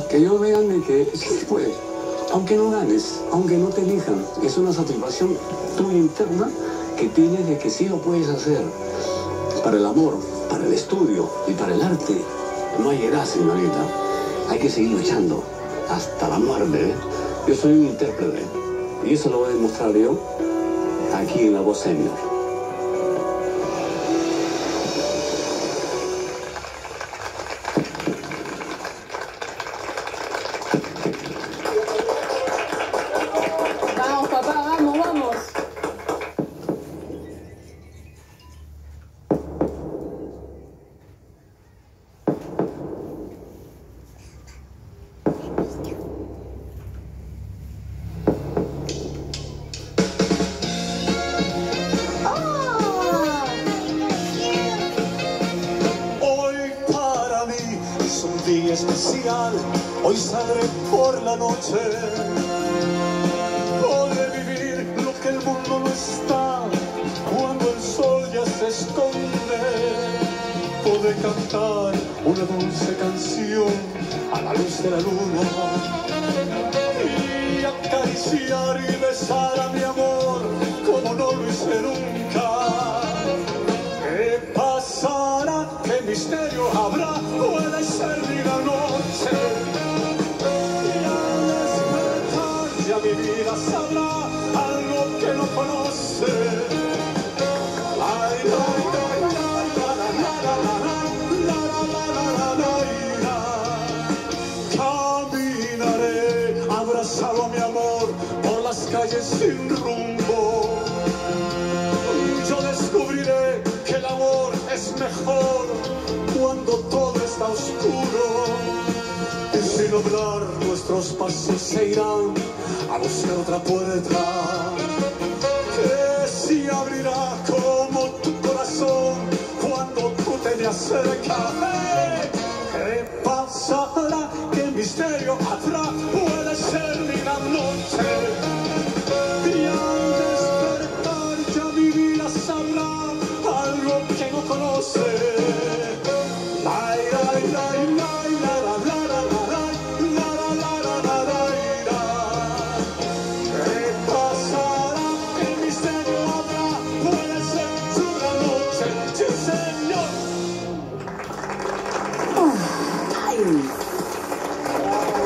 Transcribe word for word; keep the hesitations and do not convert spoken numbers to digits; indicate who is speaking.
Speaker 1: Que ellos vean de que sí se puede. Aunque no ganes, aunque no te elijan, es una satisfacción tuya interna que tienes de que sí lo puedes hacer. Para el amor, para el estudio y para el arte, no hay edad, señorita. Hay que seguir luchando hasta la muerte. ¿eh? Yo soy un intérprete y eso lo voy a demostrar yo aquí en La Voz Senior.
Speaker 2: Vamos, papá, vamos, vamos.
Speaker 3: Día especial, hoy saldré por la noche. Podré vivir lo que el mundo no está cuando el sol ya se esconde. Podré cantar una dulce canción a la luz de la luna y acariciar y besar a mi amor como no lo hice nunca. ¿Qué pasará? ¿Qué misterio habrá? Puede ser mi la noche. Y al despertar ya mi vida sabrá algo que no conoce. Ay, ay, ay, ay, la, la, la, la, la, la, la, la, la, la. Caminaré abrazado a mi amor por las calles sin rumbo. Yo descubriré que el amor es mejor cuando todo está oscuro. Y sin hablar nuestros pasos se irán a buscar otra puerta que se abrirá como tu corazón cuando tú te me acercas. ¿Qué pasará? ¿Qué misterio habrá? Puede ser mi gran noche.